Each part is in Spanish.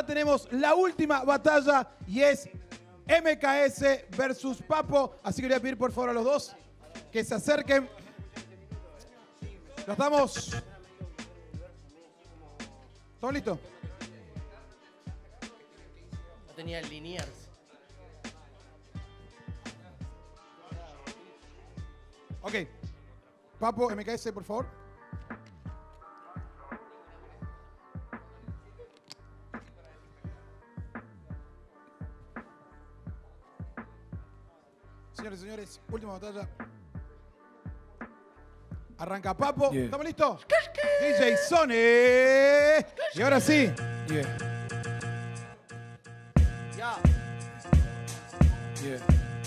tenemos la última batalla y es MKS versus Papo. Así que le voy a pedir por favor a los dos que se acerquen. Los damos. ¿Estamos listos? No tenía Liniers. Ok. Papo, MKS, por favor. Señores y señores, última batalla. Arranca Papo. Yeah. ¿Estamos listos? DJ Sony. Y ahora sí. Yeah. Ya. Yeah.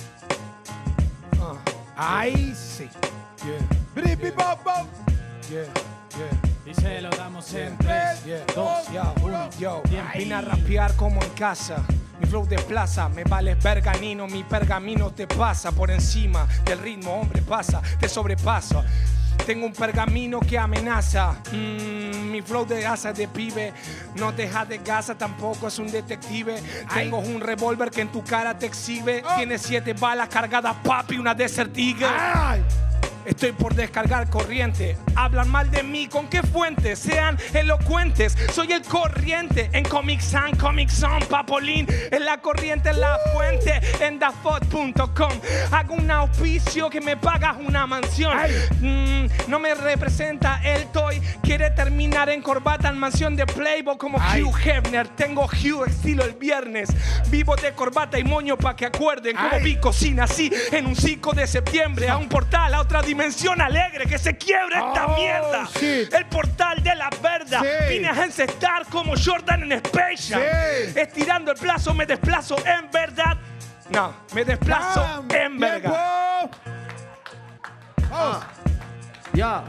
Ahí sí. Yeah. Bripi, Papo. Yeah. Yeah. Y se lo damos en 3, Yeah. 2, Yo, 1. yo. Vine a rapear como en casa. Mi flow desplaza, me vale pergamino, mi pergamino te pasa por encima del ritmo, hombre, pasa, te sobrepasa. Tengo un pergamino que amenaza. Mi flow de asa de pibe no deja de gasa, tampoco es un detective. Tengo un revólver que en tu cara te exhibe. Tiene 7 balas cargadas, papi, una Desert Eagle. ¡Ay! Estoy por descargar corriente. Hablan mal de mí, ¿con qué fuentes? Sean elocuentes. Soy el corriente en Comic Sans, Papolín. En la corriente, en la fuente, en dafot.com. Hago un auspicio que me pagas una mansión. No me representa el toy. Quiere terminar en corbata en mansión de Playboy como Hugh Hefner. Tengo Hugh estilo el viernes. Vivo de corbata y moño pa' que acuerden. Como vi cocina así en un 5 de septiembre. A un portal, a otra dimensión alegre. Que se quiebre esta mierda. Shit. El portal de la verdad. Sí. Vine a encestar como Jordan en Space Jam. Sí. Estirando el plazo me desplazo en verdad. No, me desplazo en ¡Tiempo! verga. Vamos. Ya.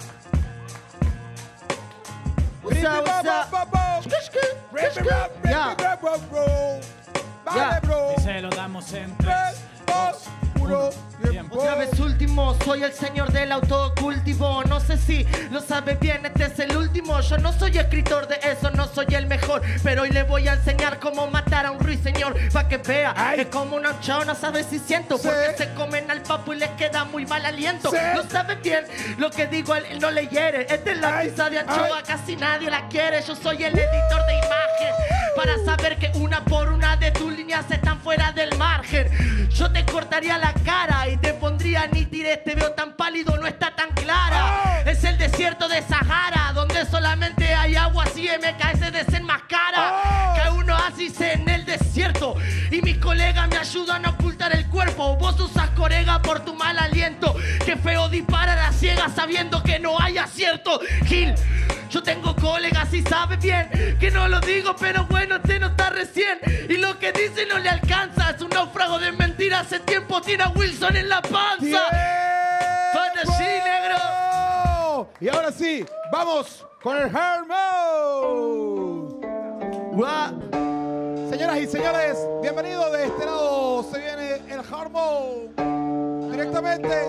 Bripi, Papo. Bripi, Ya. bro. Vale, Ya. bro. Y se lo damos en 3, 2, 1. Tiempo. Otra vez último, soy el señor del autocultivo. No sé si lo sabe bien, este es el último. Yo no soy escritor de eso, no soy el mejor, pero hoy le voy a enseñar cómo matar a un ruiseñor, pa' que vea. Es como un ocho, no sabe si siento, porque se comen al papo y les queda muy mal aliento. No sabe bien lo que digo, él no le hiere. Esta es la pizza de anchoa, casi nadie la quiere. Yo soy el editor de imagen, para saber que una por una de tus líneas están fuera del margen. Yo te cortaría la cara y te pondría nítida. Te veo tan pálido, no está tan clara. Es el desierto de Sahara, donde solamente hay agua, así MKS desenmascara. Que uno así en el desierto y mis colegas me ayudan a ocultar el cuerpo. Vos usas corega por tu mal aliento. Qué feo disparar a ciegas sabiendo que no hay acierto. Gil, yo tengo colegas y sabe bien que no lo digo, pero bueno, te nota recién. Y lo que dice no le alcanza. Es un náufrago de mentiras. Hace tiempo tiene a Wilson en la panza. Fantasy, negro. Y ahora sí, vamos con el Hard Mode. Señoras y señores, bienvenidos de este lado. Se viene el Hard Mode. Directamente.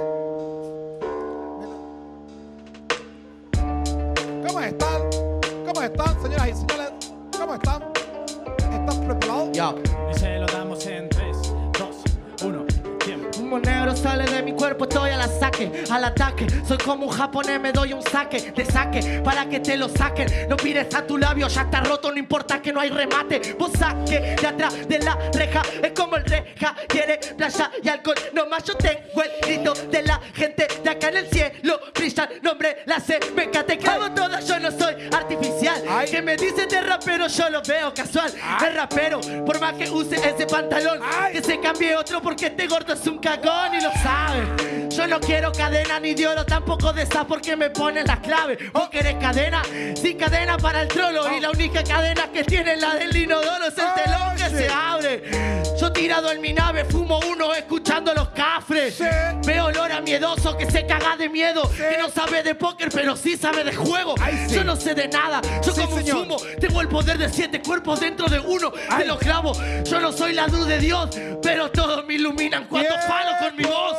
¿Cómo están? ¿Cómo están, señoras y señores? ¿Cómo están? ¿Están preparados? Ya. Y se lo damos en 3, 2, 1. Tiempo. Humo negro sale de mi cuerpo, estoy al saque, al ataque. Soy como un japonés, me doy un saque de saque para que te lo saquen. No mires a tu labio, ya está roto, no importa que no hay remate. Vos saque de atrás de la reja, es como el reja, quiere playa y alcohol. Nomás yo tengo el grito de la gente de acá en el cielo. Brilla el nombre, la CMK, te clavo toda, yo no soy artificial. Que me dicen de rapero, yo lo veo casual. El rapero, por más que use ese pantalón, que se cambie otro porque este gordo es un cagón y lo sabe. Yo no quiero cadena ni de oro, tampoco de esa porque me ponen las claves. ¿Vos querés cadena? Sí, cadena para el trolo. Y la única cadena que tiene la del inodoro es el telón que se abre. Yo tirado en mi nave, fumo uno escuchando los cafres. Veo olor a miedoso que se caga de miedo, que no sabe de póker pero sí sabe de juego. Yo no sé de nada, yo como un sumo. Tengo el poder de 7 cuerpos dentro de uno. Te lo clavo, yo no soy la luz de Dios, pero todos me iluminan cuando falo con mi voz.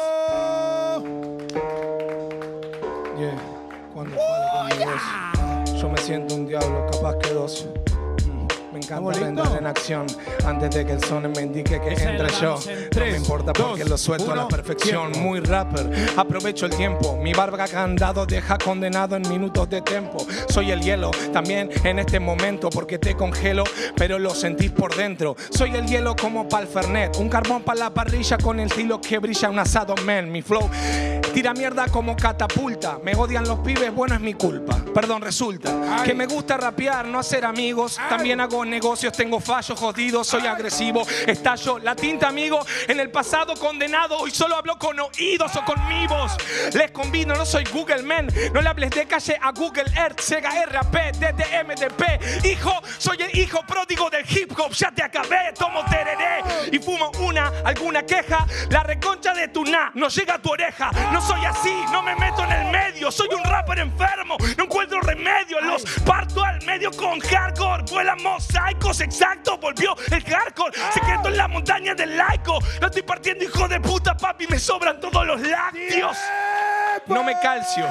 Cuando falo con mi voz, yo me siento un diablo, capaz que 12. Me encanta ¿Estamos entrar listos? en acción antes de que el son me indique que entre yo. No me importa porque lo suelto a la perfección. Muy rapper, aprovecho el tiempo. Mi barba candado deja condenado en minutos de tiempo. Soy el hielo también en este momento porque te congelo, pero lo sentís por dentro. Soy el hielo como pa'l Fernet, un carbón para la parrilla con el estilo que brilla un asado, man. Mi flow tira mierda como catapulta. Me odian los pibes, bueno, es mi culpa. Perdón, resulta que me gusta rapear, no hacer amigos. También hago negocios, tengo fallos jodidos, soy agresivo. Estallo la tinta, amigo. En el pasado condenado, hoy solo hablo con oídos o con mi voz. Les combino, no soy Google Man. No le hables de calle a Google Earth, Sega RAP, DDM, DP. Hijo, soy el hijo pródigo del hip hop. Ya te acabé, tomo tereré y fumo alguna queja. La reconcha de tu no llega a tu oreja. No soy así, no me meto en el medio. Soy un rapper enfermo, no encuentro remedio. Los parto al medio con hardcore. Vuelan mosaicos, exacto, volvió el hardcore. Secreto en la montaña del laico. Lo estoy partiendo, hijo de puta, papi. Me sobran todos los lácteos. No me calcio.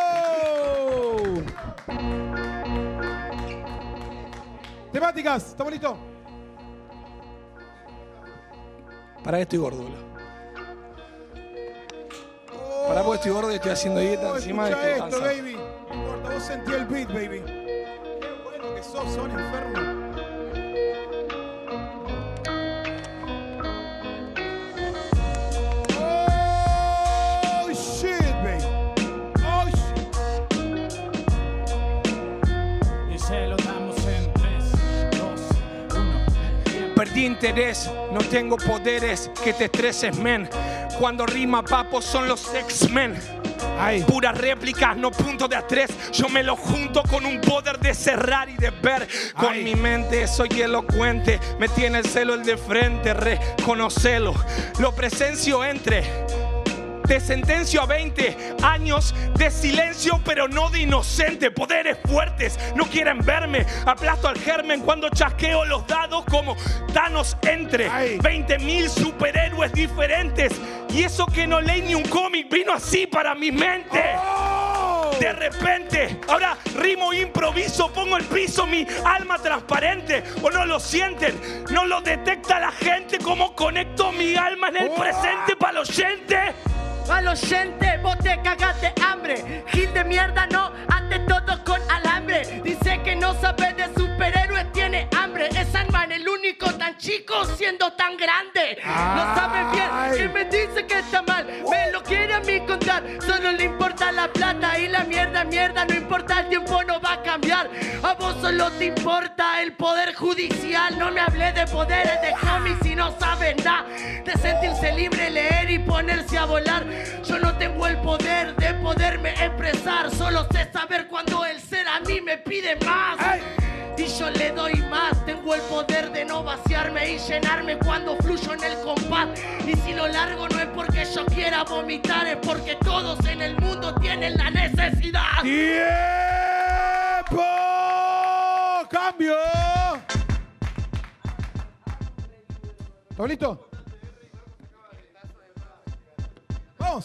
Temáticas, ¿estamos listos? Para que estoy gordo, boludo. Para porque estoy gordo y estoy haciendo dieta encima de escucha esto. esto, baby. No importa, vos sentí el beat, baby. Qué bueno que son enfermos. Oh, shit, baby. Oh, shit. Y se lo damos en 3, 2, 1. Perdí interés, no tengo poderes que te estreses, men. Cuando rima, papo, son los X-Men. Puras réplicas, no puntos de A3. Yo me lo junto con un poder de cerrar y de ver. Con mi mente soy elocuente. Me tiene el celo el de frente, reconocelo. Lo presencio entre. Te sentencio a 20 años de silencio, pero no de inocente. Poderes fuertes no quieren verme. Aplasto al germen cuando chasqueo los dados como Thanos entre 20.000 superhéroes diferentes. Y eso que no leí ni un cómic vino así para mi mente. De repente, ahora rimo, improviso, pongo el piso, mi alma transparente. ¿O no lo sienten? ¿No lo detecta la gente? ¿Cómo conecto mi alma en el presente para el oyente? Al oyente, vos te cagaste hambre. Gil de mierda, no, ante todo con alambre. Dice que no sabe de superhéroes, tiene hambre. Es Ant-Man el único tan chico siendo tan grande. No sabe bien que me dice que está mal. Me lo quiere a mí contar. Solo le importa la plata y la mierda, no importa, el tiempo no va a cambiar. A vos solo te importa el poder judicial. No me hablé de poderes de homies si no saben nada. De sentirse libre, leer y ponerse a volar. Yo no tengo el poder de poderme expresar. Solo sé saber cuando el ser a mí me pide más. Y yo le doy más. Tengo el poder de no vaciarme y llenarme cuando fluyo en el compás. Y si lo largo no es porque yo quiera vomitar, es porque todos en el mundo tienen la necesidad. ¡Tiempo! ¡Cambio! ¿Estamos listos? Vamos.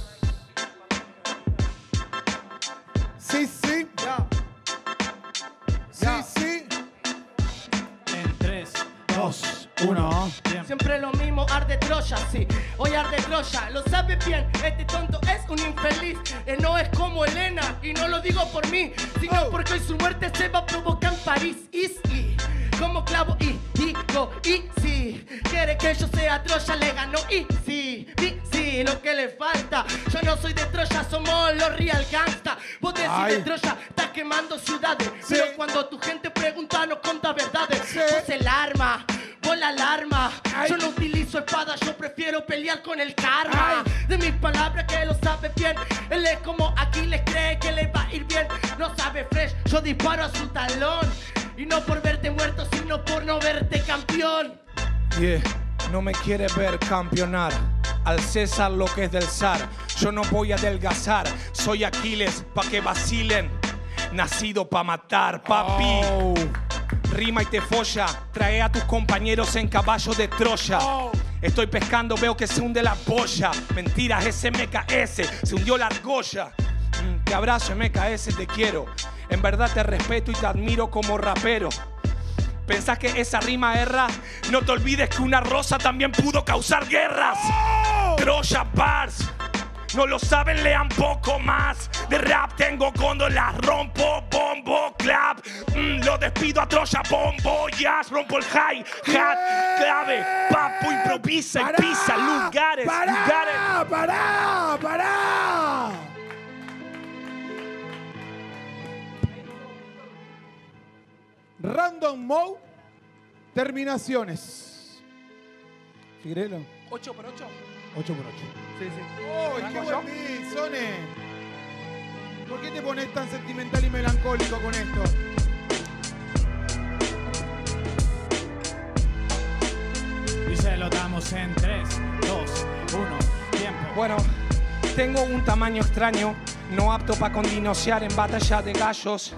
Sí, sí. Sí. En 3, 2, 1. Siempre lo mismo, arde Troya, sí. Hoy arde Troya, lo sabes bien. Este tonto es un infeliz. No es como Elena, y no lo digo por mí, sino porque hoy su muerte se va a provocar en París. Y como clavo y digo, y si quiere que yo sea Troya, le gano. Y sí, lo que le falta. Yo no soy de Troya, somos los real gangsta. Vos decís de Troya, estás quemando ciudades. Pero cuando tu gente pregunta, no conta verdades. Vos el arma, vos la alarma. Yo no utilizo espada, yo prefiero pelear con el karma. De mis palabras que lo sabe bien. Él es como Aquiles, cree que le va a ir bien. No sabe fresh, yo disparo a su talón. Y no por verte muerto, sino por no verte campeón. No me quiere ver campeonar. Al César lo que es del zar. Yo no voy a adelgazar. Soy Aquiles pa' que vacilen. Nacido pa' matar, papi. Rima y te folla. Trae a tus compañeros en caballo de Troya. Estoy pescando, veo que se hunde la polla. Mentiras, ese MKS se hundió la argolla. Te abrazo, MKS, te quiero. En verdad te respeto y te admiro como rapero. ¿Pensás que esa rima erra? No te olvides que una rosa también pudo causar guerras. Troya Bars. No lo saben, lean poco más. De rap tengo cuando las rompo. Bombo, clap. Lo despido a Troya, bombo, jazz. Rompo el hi-hat, clave. Papo improvisa y pisa lugares. ¡Pará! Random Mode, terminaciones. Figueiredo. 8 por 8. 8 por 8. Sí, sí. ¡Oh, qué ¿Arranco buen yo? beat, Sone! ¿Por qué te pones tan sentimental y melancólico con esto? Y se lo damos en 3, 2, 1, tiempo. Bueno, tengo un tamaño extraño, no apto para condinosear en batalla de gallos.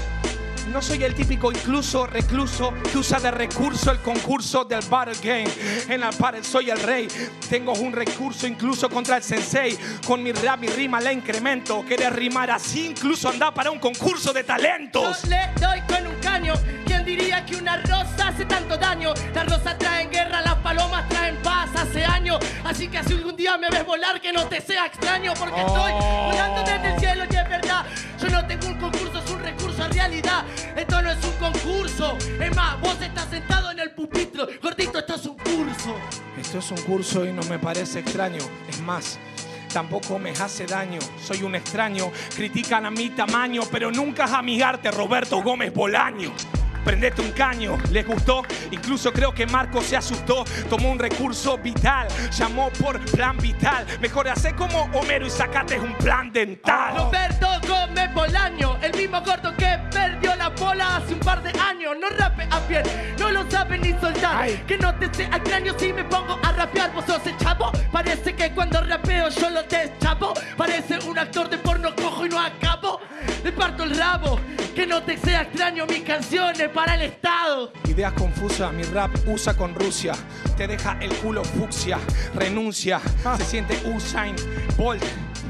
No soy el típico incluso recluso que usa de recurso el concurso del battle game. En el battle soy el rey. Tengo un recurso incluso contra el sensei. Con mi rap y rima la incremento. ¿Querés rimar así? Incluso anda para un concurso de talentos. Yo le doy con un caño. ¿Quién diría que una rosa hace tanto daño? Las rosas traen guerra, las palomas traen paz hace años. Así que si algún día me ves volar, que no te sea extraño, porque estoy volando desde el cielo y es verdad. Yo no tengo un concurso, es un recurso a realidad. Esto no es un concurso. Es más, vos estás sentado en el pupitre. Gordito, esto es un curso. Esto es un curso y no me parece extraño. Es más, tampoco me hace daño. Soy un extraño. Critican a mi tamaño, pero nunca es amigarte, Roberto Gómez Bolaño. Prendete un caño, ¿les gustó? Incluso creo que Marco se asustó. Tomó un recurso vital, llamó por plan vital. Mejor hacer como Homero y sacate un plan dental. Roberto Gómez Bolaño, el mismo gordo que perdió la bola hace un par de años. No rapea bien, no lo sabe ni soltar. Ay. Que no te sea extraño si me pongo a rapear. Vos sos el chavo, parece que cuando rapeo yo lo deschapo. Parece un actor de porno cojo y no acabo. Le parto el rabo, que no te sea extraño mis canciones para el Estado. Ideas confusas, mi rap usa con Rusia. Te deja el culo fucsia, renuncia. Se siente Usain Bolt,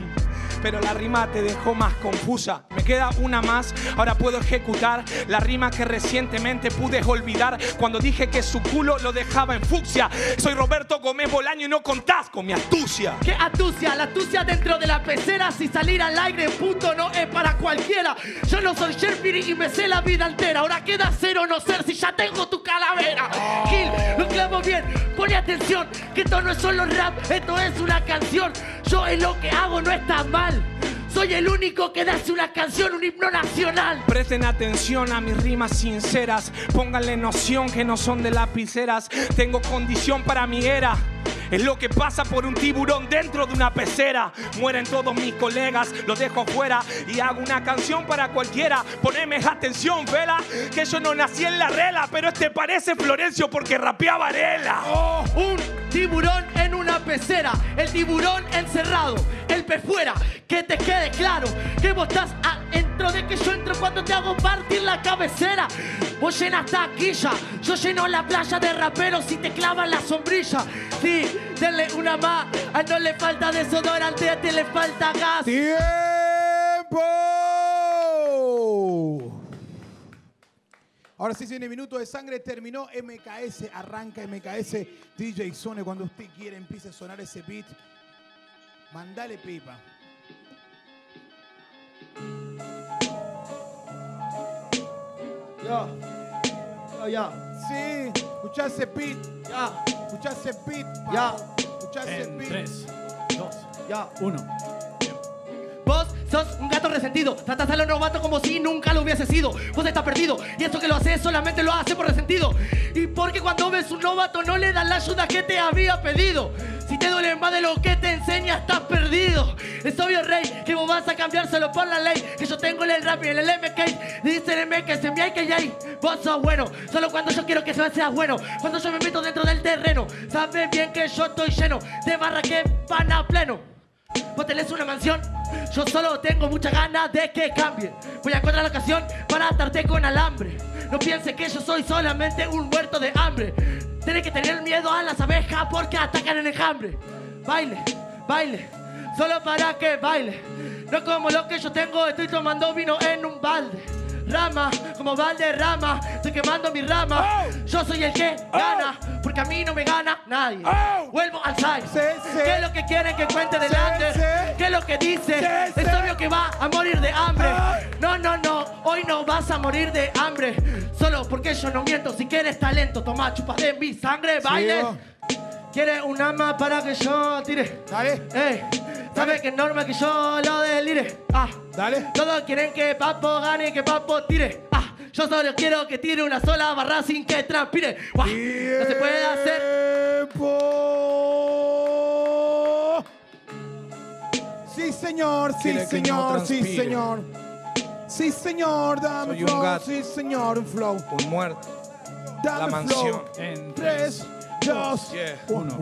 pero la rima te dejó más confusa. Me queda una más, ahora puedo ejecutar la rima que recientemente pude olvidar cuando dije que su culo lo dejaba en fucsia. Soy Roberto Gómez Bolaño y no contás con mi astucia. ¡Qué astucia! La astucia dentro de la pecera. Si salir al aire, puto, no es para cualquiera. Yo no soy Sherpiri y me sé la vida entera. Ahora queda ser o no ser si ya tengo tu calavera. Gil, lo clavo bien, pone atención, que esto no es solo rap, esto es una canción. Yo en lo que hago no está mal. Soy el único que hace una canción, un himno nacional. Presten atención a mis rimas sinceras. Pónganle noción que no son de lapiceras. Tengo condición para mi era. Es lo que pasa por un tiburón dentro de una pecera. Mueren todos mis colegas, los dejo fuera y hago una canción para cualquiera. Poneme atención, vela, que yo no nací en la rela, pero este parece Florencio porque rapea Varela. Un tiburón en una pecera, el tiburón encerrado, el pez fuera. Que te quede claro que vos estás adentro de que yo entro cuando te hago partir la cabecera. Vos llenas taquilla, yo lleno la playa de raperos y te clavan la sombrilla. Sí, denle una más, a no le falta desodorante, a ti le falta gas. ¡Tiempo! Ahora sí, viene minuto de sangre, terminó MKS, arranca MKS, DJ Sone, cuando usted quiera empiece a sonar ese beat, mandale pipa. Ya. Sí, escuchá ese beat, Ya. escuchá ese beat, Ya. escuchá ese En beat. 3, 2, Ya. 1. Vos sos un gato resentido, tratas a los novatos como si nunca lo hubiese sido. Vos estás perdido y esto que lo haces solamente lo hace por resentido. Y porque cuando ves un novato no le das la ayuda que te había pedido. Si te duele más de lo que te enseña, estás perdido. Es obvio, rey, que vos vas a cambiar solo por la ley. Que yo tengo el rap y el MK. Dice el MK, se me hay que ya. Vos sos bueno, solo cuando yo quiero que seas bueno. Cuando yo me meto dentro del terreno, sabes bien que yo estoy lleno de barra que van a pleno. Vos tenés una mansión, yo solo tengo muchas ganas de que cambie. Voy a encontrar la ocasión para atarte con alambre. No pienses que yo soy solamente un muerto de hambre. Tenés que tener miedo a las abejas porque atacan en enjambre. Baile, baile, solo para que baile. No como lo que yo tengo, estoy tomando vino en un balde. rama, como Valderrama. Estoy quemando mi rama. Yo soy el que gana, porque a mí no me gana nadie. Vuelvo al side. ¿Qué es lo que quieren que cuente delante? ¿Qué es lo que dice? Es obvio que va a morir de hambre. No, no, no, hoy no vas a morir de hambre. Solo porque yo no miento. Si quieres talento, toma, chupa de mi sangre, baile. ¿Quieres un arma para que yo tire? Dale. ¿Sabes que es normal que yo lo delire? Dale. Todos quieren que Papo gane y que Papo tire. Yo solo quiero que tire una sola barra sin que transpire. No se puede hacer. Sí, señor, sí, señor, sí, señor. Sí, señor, dame Soy un flow. gato. Sí, señor, un flow. Un muerto. Dame La mansión. En 3, 2, 1.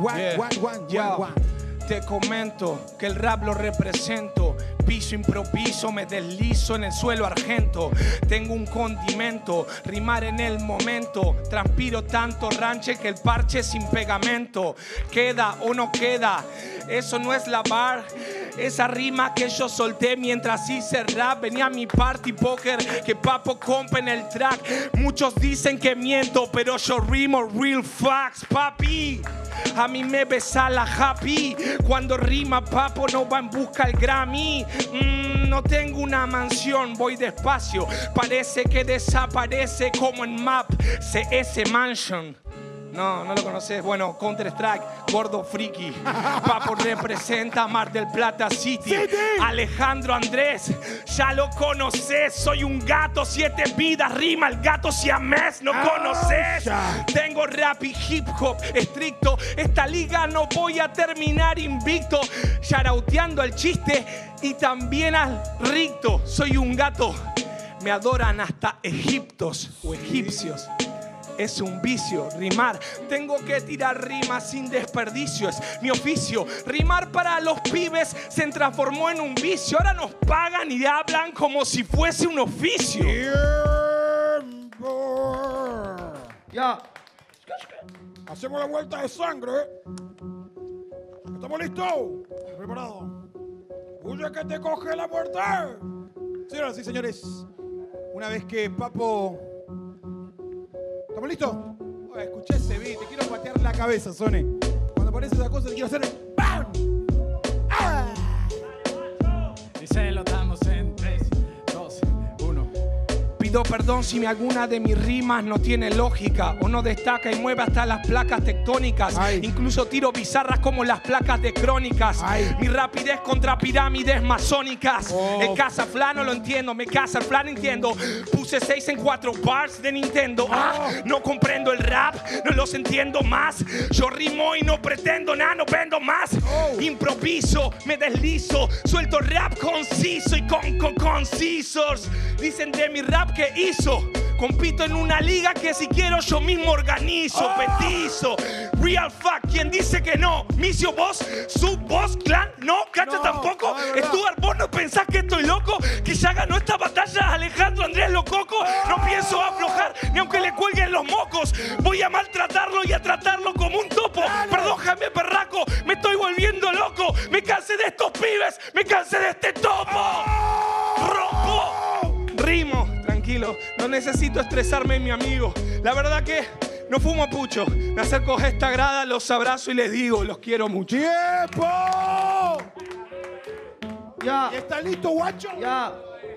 Te comento que el rap lo represento. Piso improviso, me deslizo en el suelo argento. Tengo un condimento, rimar en el momento. Transpiro tanto ranche que el parche sin pegamento. ¿Queda o no queda? Eso no es la bar. Esa rima que yo solté mientras hice rap. Venía a mi party poker que Papo compa en el track. Muchos dicen que miento, pero yo rimo real facts, papi. A mí me besa la happy. Cuando rima Papo no va en busca del Grammy. No tengo una mansión, voy despacio. Parece que desaparece como en Map CS Mansion. No, no lo conoces. Bueno, Counter-Strike, gordo friki. Papo representa Mar del Plata City. Alejandro Andrés, ya lo conoces. Soy un gato, 7 vidas, rima el gato siamés. No conoces. Tengo rap y hip hop estricto. Esta liga no voy a terminar invicto. Yarauteando al chiste y también al ricto. Soy un gato. Me adoran hasta egiptos o egipcios. Es un vicio, rimar. Tengo que tirar rimas sin desperdicio. Es mi oficio. Rimar para los pibes se transformó en un vicio. Ahora nos pagan y hablan como si fuese un oficio. Ya. Hacemos la vuelta de sangre. ¿Estamos listos? ¿Preparados? ¡Huye que te coge la muerte! Señoras y señores, una vez que Papo... ¿Estamos listos? Oye, escuché ese beat, te quiero patear la cabeza, Sone. Cuando aparece esa cosa, te quiero hacer ¡pam! ¡Ah! Y se lo damos en 3, 2, 1. Pido perdón si alguna de mis rimas no tiene lógica o no destaca y mueve hasta las placas tectónicas. Incluso tiro bizarras como las placas de crónicas. Mi rapidez contra pirámides masónicas. El Casaflán no lo entiendo, me casa el plan entiendo. Puse 6 en 4 bars de Nintendo. No comprendo el rap, no los entiendo más. Yo rimo y no pretendo nada, no vendo más. Improviso, me deslizo, suelto rap conciso y concisos. Dicen de mi rap que hizo. Compito en una liga que si quiero yo mismo organizo. Petizo, real fuck, quien dice que no. Misio vos, sub vos, clan, no, cacha tampoco. Stuart, vos no pensás que estoy loco. Que ya ganó esta batalla Alejandro Andrés Lococo. No pienso aflojar ni aunque le cuelguen los mocos. Voy a maltratarlo y a tratarlo como un topo. Perdón, Jaime Perraco, me estoy volviendo loco. Me cansé de estos pibes, me cansé de este topo. Rompo, rimo. Tranquilo, no necesito estresarme, mi amigo. La verdad que no fumo pucho. Me acerco a esta grada, los abrazo y les digo, los quiero mucho. ¡Tiempo! Ya. ¿Y está listo, guacho? Ya.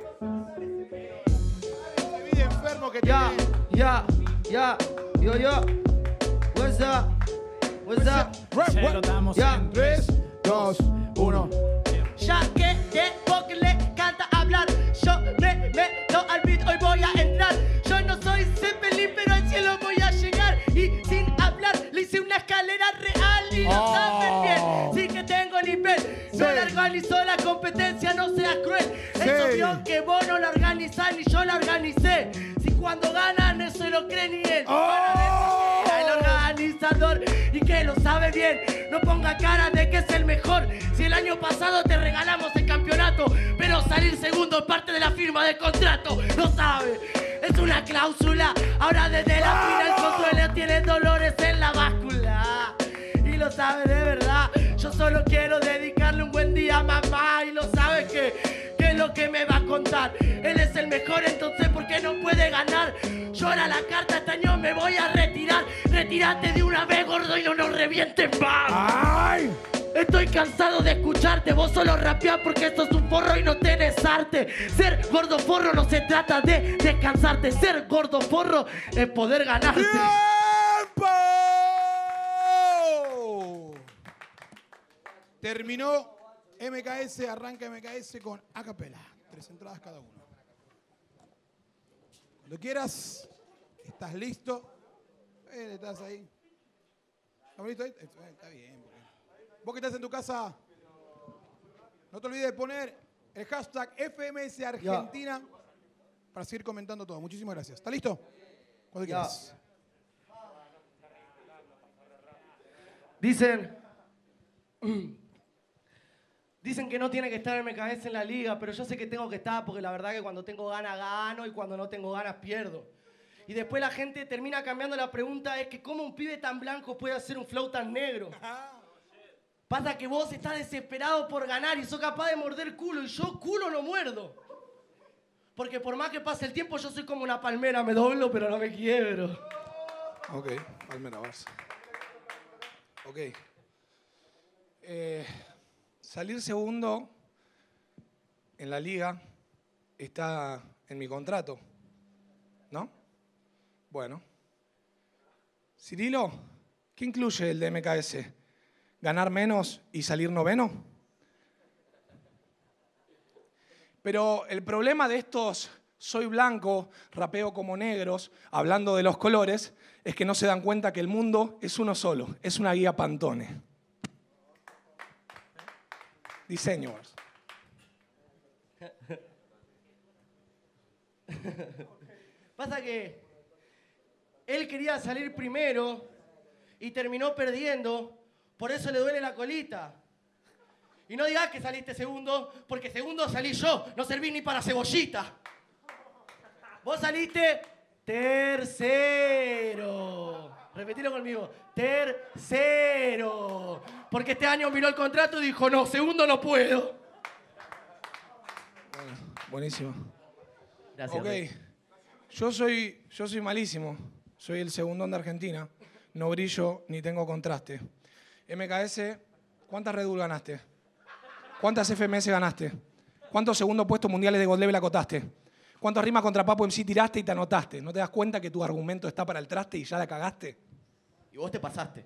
Ese vida enfermo que Ya. tiene. Ya. Yo. What's up? Se lo damos Ya. en 3, 2, 1. Ya que llevo que le canta hablar. Yo me meto al beat, hoy voy a entrar. Yo no soy Zeppelin, pero al cielo voy a llegar. Y sin hablar, le hice una escalera real. Y lo saben bien, sí que tengo nivel. No la organizó la competencia, no seas cruel. Es obvio que vos no la organizás ni yo la organicé. Si cuando ganan no se lo cree ni él. El organizador y que lo sabe bien. No ponga cara de que es el mejor. Si el año pasado te regalamos el campeonato, pero salir segundo es parte de la firma del contrato. No sabe, es una cláusula. Ahora desde la final Consuelo tiene dolores en la báscula. Y lo sabe de verdad. Yo solo quiero dedicarle un buen día a mamá. Y lo sabe que es lo que me va a contar. Él es el mejor, entonces ¿por qué no Llora la carta, este año me voy a retirar. Retírate de una vez, gordo, y no nos revienten más. ¡Ay! Estoy cansado de escucharte, vos solo rapeás porque esto es un forro y no tenés arte. Ser gordo forro no se trata de descansarte. Ser gordo forro es poder ganarte. ¡Tiempo! Terminó MKS, arranca MKS con acapela. 3 entradas cada uno. Cuando quieras, estás listo. Estás ahí. ¿Estamos listos ahí? Está bien. Vos que estás en tu casa, no te olvides de poner el hashtag FMS Argentina para seguir comentando todo. Muchísimas gracias. ¿Está listo? Cuando quieras. Dicen que no tiene que estar MKS en la liga, pero yo sé que tengo que estar porque la verdad que cuando tengo ganas gano y cuando no tengo ganas pierdo. Y después la gente termina cambiando la pregunta, es que ¿cómo un pibe tan blanco puede hacer un flow tan negro? Pasa que vos estás desesperado por ganar y sos capaz de morder culo y yo culo no muerdo. Porque por más que pase el tiempo yo soy como una palmera, me doblo pero no me quiebro. Ok, palmera Barça. Ok. Salir segundo en la liga está en mi contrato, ¿no? Bueno. Cirilo, ¿qué incluye el de MKS? ¿Ganar menos y salir noveno? Pero el problema de estos soy blanco, rapeo como negros, hablando de los colores, es que no se dan cuenta que el mundo es uno solo, es una guía Pantone. Diseño. Pasa que él quería salir primero y terminó perdiendo. Por eso le duele la colita. Y no digas que saliste segundo, porque segundo salí yo. No serví ni para cebollita. Vos saliste tercero. Repetilo conmigo. Tercero. Porque este año miró el contrato y dijo, no, segundo no puedo. Bueno, buenísimo. Gracias. Ok. Yo soy malísimo. Soy el segundón de Argentina. No brillo ni tengo contraste. MKS, ¿cuántas Red Bull ganaste? ¿Cuántas FMS ganaste? ¿Cuántos segundos puestos mundiales de God Level acotaste? ¿Cuántas rimas contra Papo MC tiraste y te anotaste? ¿No te das cuenta que tu argumento está para el traste y ya la cagaste? Y vos te pasaste.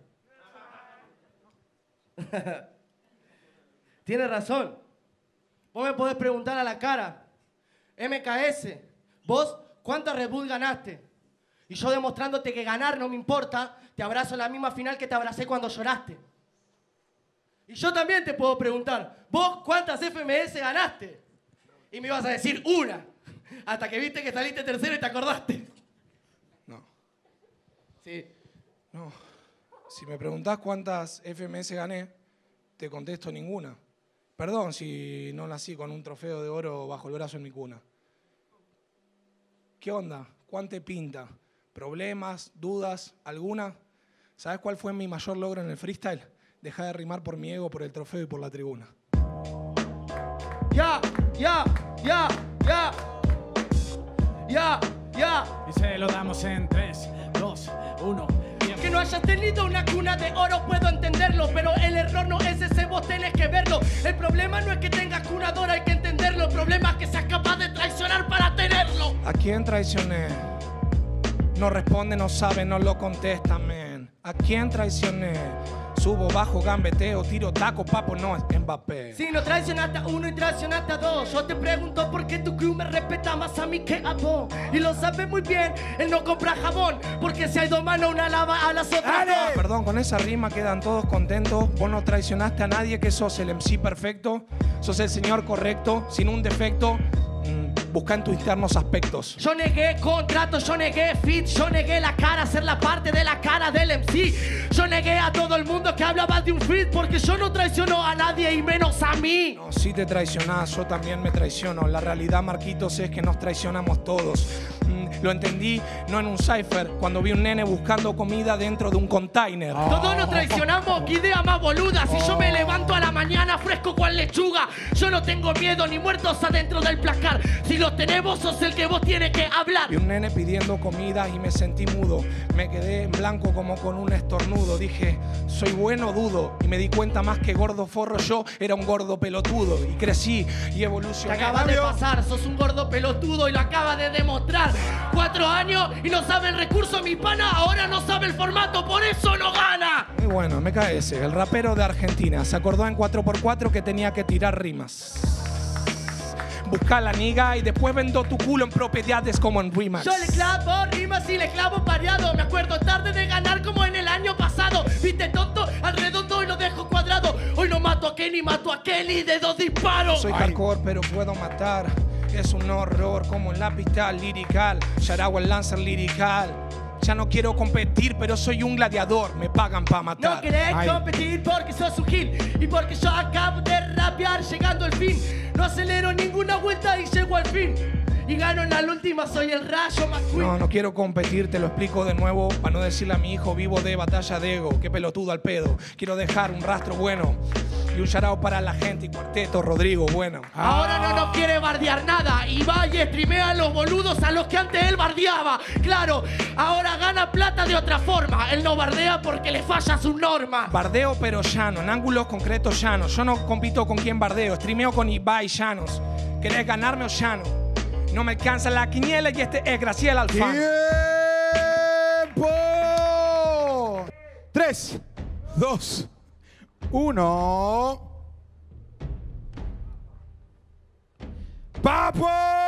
Tienes razón. Vos me podés preguntar a la cara. MKS, vos, ¿cuántas Red Bull ganaste? Y yo demostrándote que ganar no me importa, te abrazo en la misma final que te abracé cuando lloraste. Y yo también te puedo preguntar, ¿vos cuántas FMS ganaste? Y me ibas a decir una, hasta que viste que saliste tercero y te acordaste. No. Sí. No. Si me preguntás cuántas FMS gané, te contesto ninguna. Perdón si no nací con un trofeo de oro bajo el brazo en mi cuna. ¿Qué onda? ¿Cuánto te pinta? ¿Problemas? ¿Dudas? ¿Alguna? ¿Sabes cuál fue mi mayor logro en el freestyle? Dejar de rimar por mi ego, por el trofeo y por la tribuna. Ya. Y se lo damos en 3, 2, 1. Que no hayas tenido una cuna de oro puedo entenderlo, pero el error no es ese, vos tenés que verlo. El problema no es que tengas cunadora, hay que entenderlo. El problema es que seas capaz de traicionar para tenerlo. ¿A quién traicioné? No responde, no sabe, no lo contesta, man. ¿A quién traicioné? Subo, bajo, gambeteo, tiro, taco, papo, no es Mbappé. Si no traicionaste a uno y traicionaste a dos, yo te pregunto por qué tu crew me respeta más a mí que a vos. Y lo sabes muy bien, él no compra jabón, porque si hay dos manos una lava a las otras dos. Perdón, con esa rima quedan todos contentos. Vos no traicionaste a nadie, que sos el MC perfecto. Sos el señor correcto, sin un defecto. Busca en tus internos aspectos. Yo negué contratos, yo negué fit, yo negué la cara, ser la parte de la cara del MC. Yo negué a todo el mundo que hablaba de un fit, porque yo no traiciono a nadie y menos a mí. No, si te traicionás, yo también me traiciono. La realidad, Marquitos, es que nos traicionamos todos. Lo entendí, no en un cipher, cuando vi un nene buscando comida dentro de un container. Todos nos traicionamos, qué idea más boluda. Si yo me levanto a la mañana fresco cual lechuga, yo no tengo miedo ni muertos adentro del placar. Si los tenemos, sos el que vos tienes que hablar. Vi un nene pidiendo comida y me sentí mudo. Me quedé en blanco como con un estornudo. Dije, soy bueno, dudo. Y me di cuenta más que gordo forro yo, era un gordo pelotudo. Y crecí y Te evolucioné. acaba de pasar, sos un gordo pelotudo y lo acaba de demostrar. 4 años y no sabe el recurso, mi pana, ahora no sabe el formato, por eso no gana. Muy bueno, MKS, el rapero de Argentina. Se acordó en 4x4 que tenía que tirar rimas. Busca la niga y después vendo tu culo en propiedades como en Remax. Yo le clavo rimas y le clavo pareado. Me acuerdo tarde de ganar como en el año pasado. Viste tonto al redondo y lo dejo cuadrado. Hoy no mato a Kenny, mato a Kelly de 2 disparos. Soy hardcore pero puedo matar. Es un horror como en la pista lirical. Yarao el lancer lirical. Ya no quiero competir, pero soy un gladiador. Me pagan pa' matar. No querés competir porque sos un gil y porque yo acabo de rapear llegando al fin. No acelero ninguna vuelta y llego al fin. Y gano en la última, soy el Rayo McQueen. No quiero competir, te lo explico de nuevo. Para no decirle a mi hijo, vivo de batalla de ego. Qué pelotudo al pedo. Quiero dejar un rastro bueno. Y un shout out para la gente y cuarteto, Rodrigo, bueno. Ahora no nos quiere bardear nada y va y streamea a los boludos a los que antes él bardeaba. Claro, ahora gana plata de otra forma. Él no bardea porque le falla su norma. Bardeo pero llano, en ángulos concretos llanos. Yo no compito con quien bardeo, streameo con Ibai Llanos. ¿Querés ganarme o llano? No me alcanza la quiniela y este es Graciela Alfano. ¡Tiempo! 3, 2, 1. ¡Papo!